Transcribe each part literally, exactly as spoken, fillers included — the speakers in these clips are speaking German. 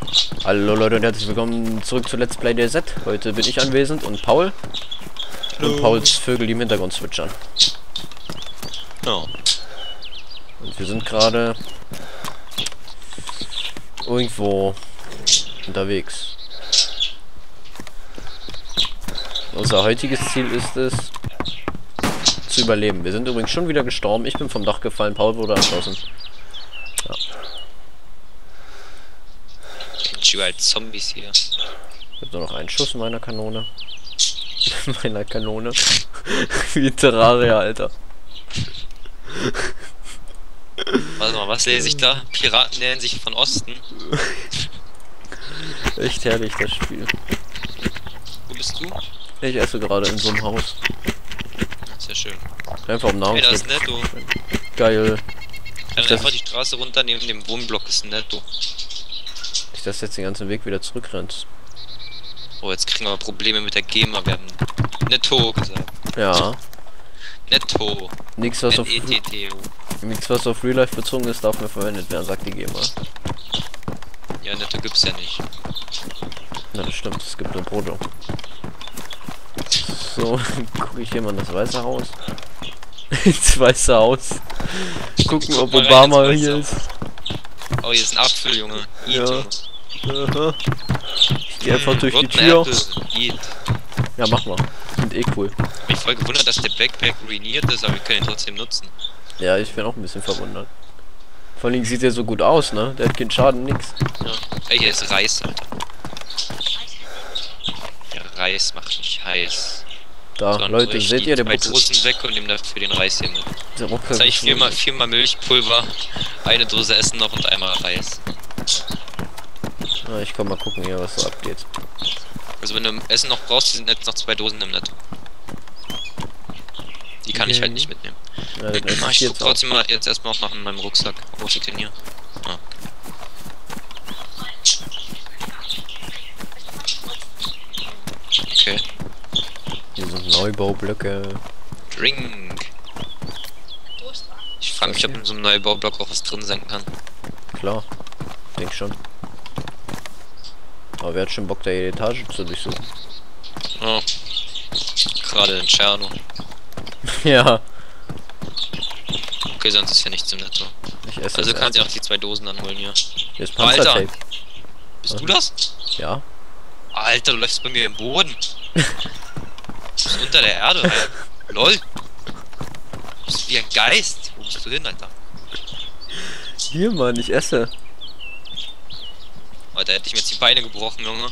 Hallo Leute und herzlich willkommen zurück zu Let's Play D Z. Heute bin ich anwesend und Paul. Hallo. Und Pauls Vögel, die im Hintergrund zwitschern. Ja. Und wir sind gerade irgendwo unterwegs. Unser heutiges Ziel ist es, zu überleben. Wir sind übrigens schon wieder gestorben. Ich bin vom Dach gefallen, Paul wurde erschossen. Ja. Als Zombies hier. Ich habe nur noch einen Schuss in meiner Kanone. In meiner Kanone. Wie Terraria, Alter. Warte mal, was lese ich da? Piraten nähern sich von Osten. Echt herrlich, das Spiel. Wo bist du? Ich esse gerade in so einem Haus. Sehr schön. Einfach um Nahrung. Hey, da ist Netto. Geil. Dann einfach die Straße runter, neben dem Wohnblock ist ein Netto. Nicht, dass jetzt den ganzen Weg wieder zurückrennt. Oh, jetzt kriegen wir Probleme mit der GEMA. Wir haben Netto gesagt. Ja. Netto. Nichts was, auf, N E T T O. nichts, was auf Real Life bezogen ist, darf mehr verwendet werden, sagt die GEMA. Ja, Netto gibt's ja nicht. Na, das stimmt, es gibt nur Brutto. So, gucke ich hier mal in das Weiße Haus. Ins Weiße Haus. Gucken, ob Obama hier ist. Oh, hier ist ein Apfel, Junge. Eat, Ja. Junge. Aha. Ich geh einfach Mmh, durch die rotten Tür. Apfel. Eat. Ja, mach mal. Sind eh cool. Ich bin voll gewundert, dass der Backpack ruiniert ist, aber wir können ihn trotzdem nutzen. Ja, ich bin auch ein bisschen verwundert. Vor allem sieht er so gut aus, ne? Der hat keinen Schaden, nix. Ja. Ey, hier ist Reis, Alter. Der Reis macht mich heiß. Da, So, Leute, seht ihr, der zwei Box Dosen weg und nehme dafür den Reis hier mit. der Rucksack Jetzt habe ich ist viermal, viermal Milchpulver, eine Dose Essen noch und einmal Reis. Ah, ich komm mal gucken hier, was so abgeht. Also wenn du Essen noch brauchst, sind jetzt noch zwei Dosen im Netto. Die kann ich halt nicht mitnehmen. Ja, dann esse Ah, ich ich jetzt guck auch. trotzdem mal jetzt erstmal auch nach in meinem Rucksack. Wo ist denn hier? Ah. Okay. Hier sind Neubaublöcke. Drink. Ich frage mich, ob in so einem Neubaublock auch was drin sein kann. Klar, denk schon. Aber wer hat schon Bock, da jede Etage zu durchsuchen? Oh. Gerade in Tscherno. Ja, Okay, sonst ist ja nichts im Netto. ich esse Also das kannst du erst. auch die zwei Dosen dann holen hier. Hier ist Alter. Panzertape. Bist du das? Ja. Alter, du läufst bei mir im Boden. Du bist unter der Erde, Alter. Lol. Du bist wie ein Geist. Wo bist du hin, Alter? Hier, Mann, ich esse. Alter, hätte ich mir jetzt die Beine gebrochen, Junge.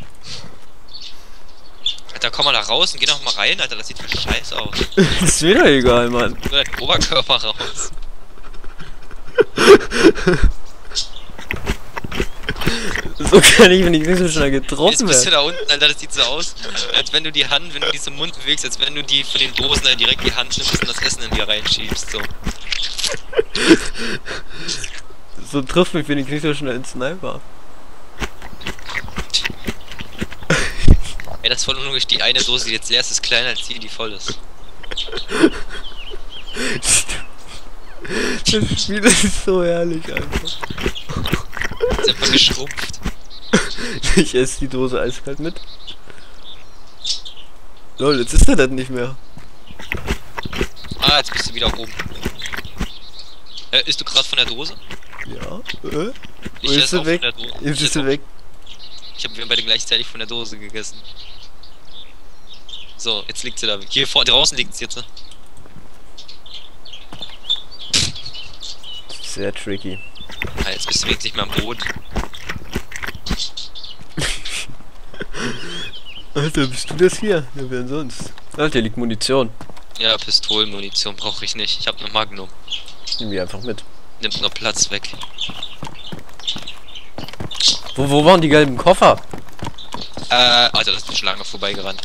Alter, komm mal da raus und geh doch mal rein, Alter. Das sieht voll scheiße aus. Ist mir doch egal, Mann. Nur dein Oberkörper raus. So kann ich, wenn ich nicht so schnell Jetzt getroffen bist du werde. da unten, Alter. Das sieht so aus, als wenn du die Hand, wenn du die zum Mund bewegst, als wenn du die von den Dosen dann direkt die Hand nimmst und das Essen in dir reinschiebst, so. So trifft mich, wenn ich nicht so schnell ein Sniper. Ey, das ist voll unlogisch. Die eine Dose, die jetzt leer ist, ist kleiner als die, die voll ist. Das Spiel ist so herrlich einfach. Ist einfach geschrumpft. Ich esse die Dose eiskalt mit. Lol, jetzt ist er das nicht mehr. Ah, jetzt bist du wieder oben. Äh, isst du gerade von der Dose? Ja. Äh? Ich Wo ist esse sie auch weg? von der Dose. Jetzt Ich ist esse sie auch- weg. Ich habe wir beide gleichzeitig von der Dose gegessen. So, jetzt liegt sie da. Hier vor draußen liegt sie jetzt. Sehr tricky. Ah, jetzt bist du wirklich nicht mehr am Boden. Alter, bist du das hier? Ja, wer denn sonst? Alter, hier liegt Munition. Ja, Pistolenmunition brauche ich nicht. Ich habe eine Magnum. Nehmen wir einfach mit. Nimmt nur Platz weg. Wo, wo waren die gelben Koffer? Äh, Alter, das ist schon lange vorbeigerannt.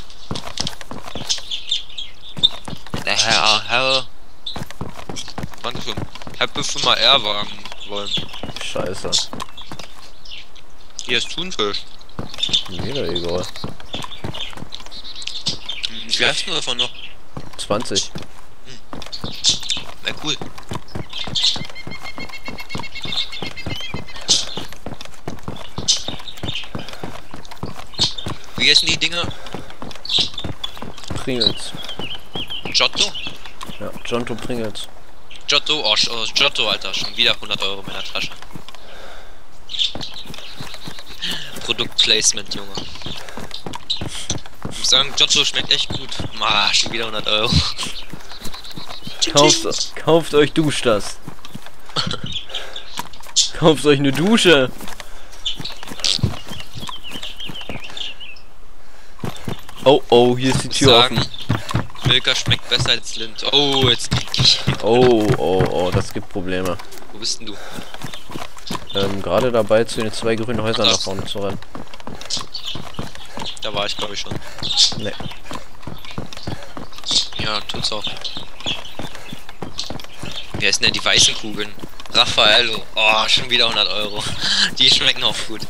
Der Herr, Herr. Dankeschön. Hätte schon mal R wagen wollen. Scheiße. Hier ist Thunfisch. Mir doch egal. Wie viel hast du davon noch? zwanzig. Na cool. Wie heißen die Dinger? Pringles. Giotto? Ja, Giotto Pringles. Giotto, oh, oh, Giotto, Alter, schon wieder hundert Euro in meiner Tasche. Produktplacement, Junge. Ich muss sagen, Giotto schmeckt echt gut. Ah, schon wieder hundert Euro. Kauft, kauft euch Dusch das. Kauft euch eine Dusche. Oh, oh, hier ist die Tür sagen, offen. Milka schmeckt besser als Lind. Oh, jetzt krieg ich. Oh, oh, oh, das gibt Probleme. Wo bist denn du? Ähm, gerade dabei, zu den zwei grünen Häusern Das. nach vorne zu rennen. Da war ich, glaube ich, schon. Nee. Ja, tut's auch. Wie heißen denn die weißen Kugeln? Raffaello. Oh, schon wieder hundert Euro. Die schmecken auch gut.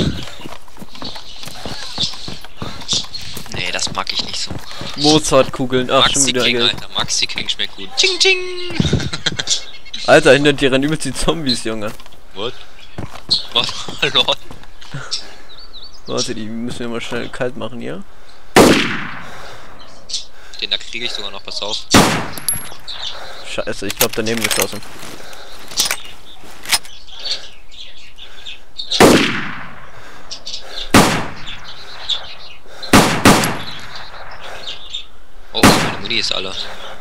Nee, das mag ich nicht so. Mozartkugeln, ach, schon Maxi wieder King, Geld. Alter. Maxi King schmeckt gut. Ching, ching. Alter, hinter dir rennen übelst die Zombies, Junge. What? Was? Lord. Warte, die müssen wir mal schnell kalt machen hier. Den da kriege ich sogar noch, pass auf. Scheiße, ich glaube daneben geschossen. Oh, meine Muni ist alle.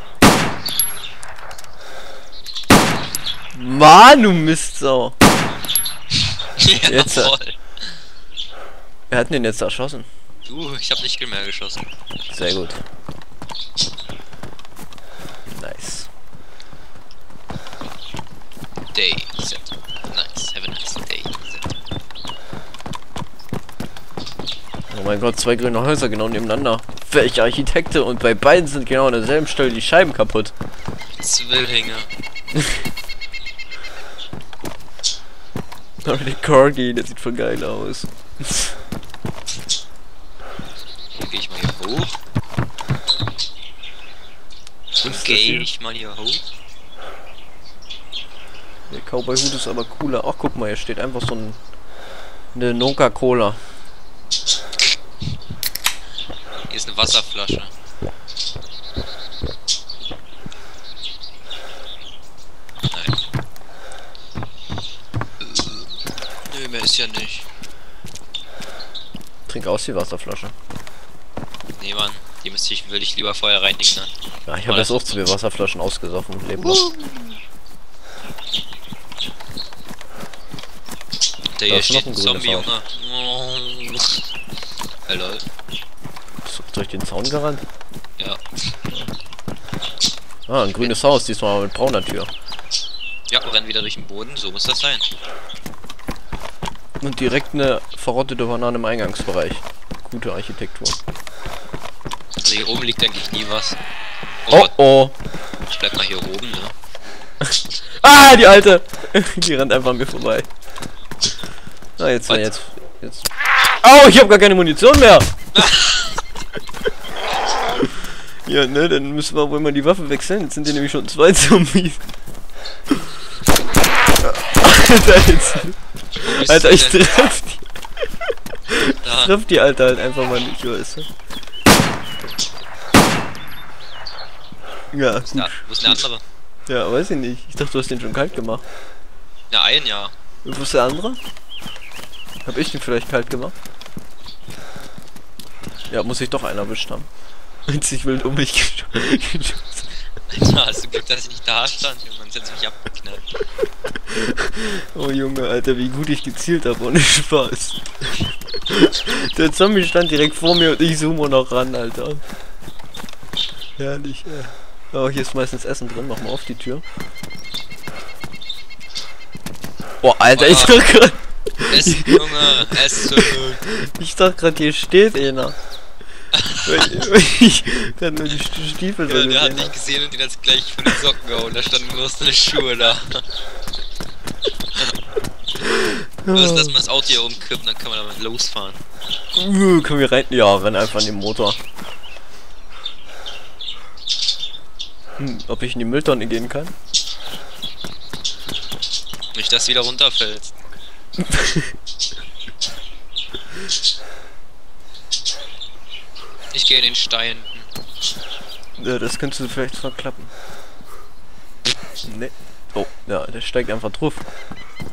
Mann, du Mistsau! Ja, Jetzt, äh, voll. Wer hat denn den jetzt erschossen? Du, ich habe nicht mehr geschossen. Sehr gut. Nice. Day set. Nice, have a nice day set. Oh mein Gott, zwei grüne Häuser genau nebeneinander. Welche Architekte, und bei beiden sind genau an derselben Stelle die Scheiben kaputt. Zwillinge. Aber der Corgi, der sieht voll geil aus. Dann gehe ich mal hier hoch. Dann das gehe hier? ich mal hier hoch. Der Cowboy-Hut ist aber cooler. Ach, guck mal, hier steht einfach so ein... eine Coca-Cola. Hier ist eine Wasserflasche. Nein. Nö, mehr ist ja nicht. Trink aus die Wasserflasche. Nee, Mann. Die müsste ich, will ich lieber vorher reinigen dann. Ja, ich habe jetzt auch zwei Wasserflaschen ausgesoffen und lebe noch. Der Da hier ist noch steht ein ein grünes Zombie, Haus. Junge. Hey, lol. Ist durch den Zaun gerannt? Ja. Ah, ein grünes Haus, diesmal mit brauner Tür. Ja, renn wieder durch den Boden, so muss das sein. Und direkt eine verrottete Banane im Eingangsbereich. Gute Architektur. Also hier oben liegt eigentlich nie was. Oh, Oh Gott, oh! ich bleib mal hier oben, ne? Ah, die alte! Die rennt einfach an mir vorbei. Ah, jetzt, Was? jetzt, jetzt. Au, ich habe gar keine Munition mehr! Ja, ne, dann müssen wir wohl mal die Waffe wechseln. Jetzt sind hier nämlich schon zwei Zombies. Alter, jetzt. Wo bist Alter, du ich denn? treff die. Da. Treff die Alte halt einfach mal nicht, weißt du? Ja, Wo ist gut. der, wo ist der andere? Ja, weiß ich nicht. Ich dachte, du hast den schon kalt gemacht. Ja, ein Jahr. Und wo ist der andere? Hab ich den vielleicht kalt gemacht? Ja, muss ich doch einen erwischt haben. Als ich wild um mich geschossen. Alter, hast du Glück, dass ich nicht da stand? Junge, sonst hätte mich abgeknallt. Oh Junge, Alter, wie gut ich gezielt habe, ohne Spaß. Der Zombie stand direkt vor mir und ich zoome noch ran, Alter. Herrlich, ey. Oh, hier ist meistens Essen drin, mach mal auf die Tür. Boah, Alter, ich dachte grad, Essen, Junge, Essen. ich dachte grad, hier steht einer. Ich kann nur die St- Stiefel so Ja, der hat gesehen. dich gesehen und ihn jetzt gleich von den Socken gehauen. Da standen bloß seine Schuhe da. Bloß, dass man das Auto hier umkippt, dann kann man damit losfahren. Uh, können wir rein? Ja, renn einfach an den Motor. Hm, ob ich in die Mülltonne gehen kann? Nicht, dass du wieder runterfällst. Ich gehe in den Stein. Ja, das könntest du vielleicht verklappen. Ne. Oh, ja, der steigt einfach drauf.